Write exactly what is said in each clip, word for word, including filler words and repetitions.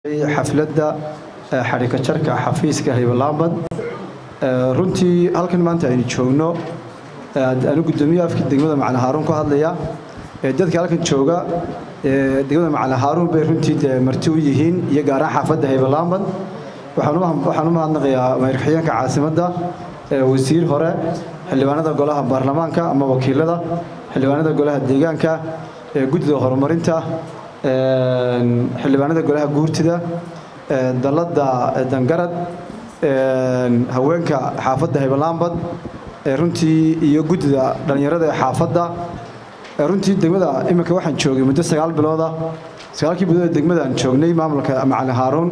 xafladda xarika jarka xafiiska Haybalambad runtii halkan maanta aynu joogno anu gudoomiyaha afka degmada Macalin Haarun ku hadlaya dadka halkan jooga degmada Macalin Haarun bay runtii marti u yihiin iyo gaar ahaan xaafadda Haybalambad waxaan waxaan u mahadnaqayaa madaxweynaha caasimadda wasiir hore xildhibaanada golaha baarlamaanka ama wakiilada xildhibaanada golaha deegaanka guddiga horumarinta xildhibaanada golaha guurtida dalada dangarad haweenka xaafadda Haybalambad runtii iyo guddiga dhalinyarada xaafadda runtii degmada iminka waxaan joogay muddo sagaal bilood ah sagaalkii bilood degmada aan joognay maamulka Macalin Haarun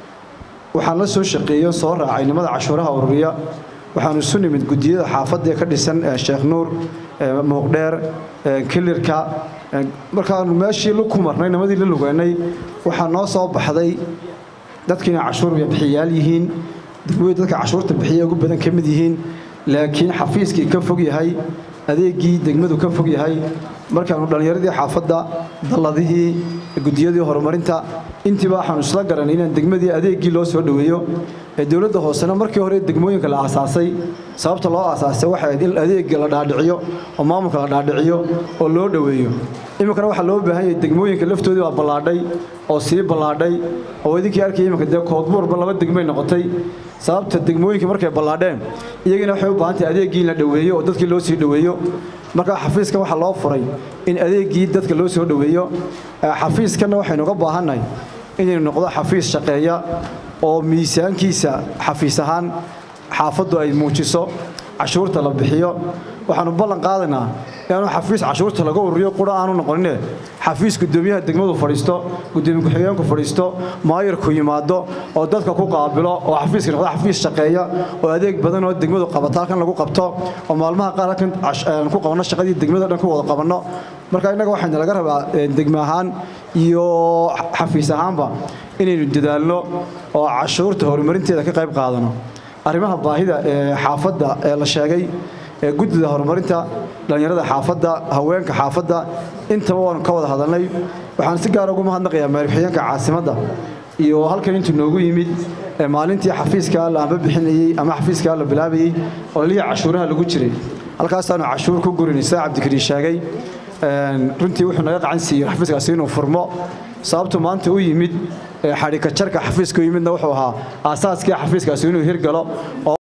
waxaan la soo shaqeeyo soo raacay nimada cashuuraha ururiya waxaan isu nimid guddiyada xaafadda ka dhisan Sheekh Nuur Muuqdheer Kilirka markaan meeshii lu ku marnay nimadii la lugaynay waxaa noo soo baxday dadkina cashuur bixiyaal yihiin degmada dadka cashuurta bixiya ugu badan ka mid yihiin laakiin xafiiskii ka fog yahay adeegii degmadu ka fog yahay markaan dhalinyaradii xaafadda daladihii guddiyadii horumarinta intiba waxaan isla garanay in degmadii adeegii loo soo dhaweeyo ee dawladda hoosena markii hore degmooyinka la aasaasay sababta loo aasaasay waxay in adeeg la dhaadhiciyo oo maamulka la dhaadhiciyo oo loo dhaweeyo imika waxa loo baahan yahay degmooyinka laftoodii waa balaadhay oo sii balaadhay oo idinkii arkay imika de koodbuurba laba degmay noqotay sababta degmooyinka markay balaadheen iyagana waxay u baahan tahay adeegii la dhaweeyo oo dadkii loo sii dhaweeyo marka xafiiska waxa loo furay in adeegii dadka loo soo dhaweeyo xafiiskana waxaynu uga baahannahay inuu noqdo xafiis shaqeeya oo miisaankiisa xafiis ahaan xaafaddu ay muujiso cashuurta la bixiyo waxaanu ballan qaadanaa inuu xafiis cashuurta laga ururiyo qura aanu noqonin xafiis gudoomiyaha degmadu fadhiisto gudoomiye ku-xigeenku fadhiisto maayirku yimaado oo dadka ku qaabilo oo xafiiska noqdo xafiis shaqeeya oo adeeg badan oo degmadu qabato halkan lagu qabto oo maalmaha qaar halkan ku qabano shaqadii degmada dhan ku wada qabano marka inaga waxaan laga rabaa degmo ahaan iyo xafiis ahaanba inaynu dadaalno oo cashuurta horumarinteeda ka qayb qaadano arrimaha baahida ee xaafadda ee la sheegay ee guddiga horumarinta dhalinyarada xaafadda haweenka xaafadda intaba waan ka wada hadalnay waxaan si gaar ah ugu mahadnaqayaa madaxweynaha caasimadda iyo halkan intuu noogu yimid maalintii xafiiska la amba bixinayay ama xafiiska la bilaabayay oo liya cashuuraha lagu jiray halkaas aanu cashuur ku gurinaysa Cabdikariin sheegay runtii wuxuu naga qacan siiyay xafiiskaasi inuu furmo sababtu maanta u yimid xarika jarka xafiiska yimidna wuxuu ahaa aasaaskii xafiiskaasi inuu hirgalo